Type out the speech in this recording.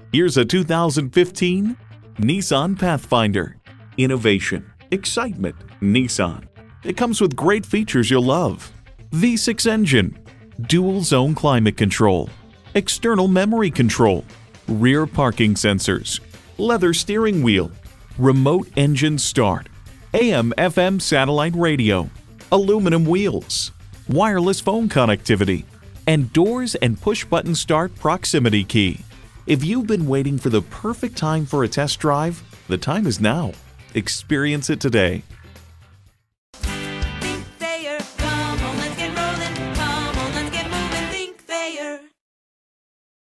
Here's a 2015 Nissan Pathfinder. Innovation, excitement, Nissan. It comes with great features you'll love. V6 engine, dual zone climate control, external memory control, rear parking sensors, leather steering wheel, remote engine start, AM/FM satellite radio, aluminum wheels, wireless phone connectivity, and doors and push-button start proximity key. If you've been waiting for the perfect time for a test drive, the time is now. Experience it today.